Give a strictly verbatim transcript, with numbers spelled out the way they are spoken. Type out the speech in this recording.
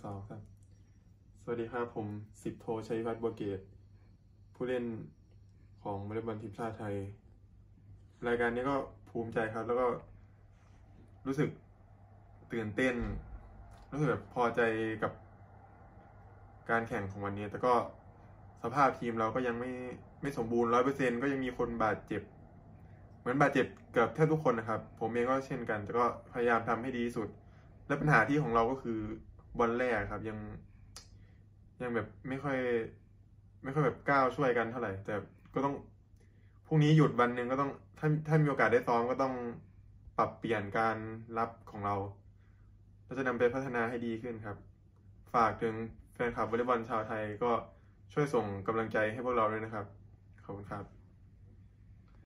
สองครับสวัสดีครับผมสิบโทชัยพัฒน์บัวเกตผู้เล่นของวอลเลย์บอลทีมชาติไทยรายการนี้ก็ภูมิใจครับแล้วก็รู้สึกตื่นเต้นรู้สึกแบบพอใจกับการแข่งของวันนี้แต่ก็สภาพทีมเราก็ยังไม่ไม่สมบูรณ์ร้อยเปอร์เซ็นต์ก็ยังมีคนบาดเจ็บเหมือนบาดเจ็บเกือบแทบทุกคนนะครับผมเองก็เช่นกันแต่ก็พยายามทำให้ดีที่สุดและปัญหาที่ของเราก็คือบอลแรกครับยังยังแบบไม่ค่อยไม่ค่อยแบบก้าวช่วยกันเท่าไหร่แต่ก็ต้องพรุ่งนี้หยุดวันหนึ่งก็ต้องถ้าถ้ามีโอกาสได้ซ้อมก็ต้องปรับเปลี่ยนการรับของเราเราจะนำไปพัฒนาให้ดีขึ้นครับฝากถึงแฟนคลับวอลเลย์บอลชาวไทยก็ช่วยส่งกำลังใจให้พวกเราด้วยนะครับขอบคุณครับ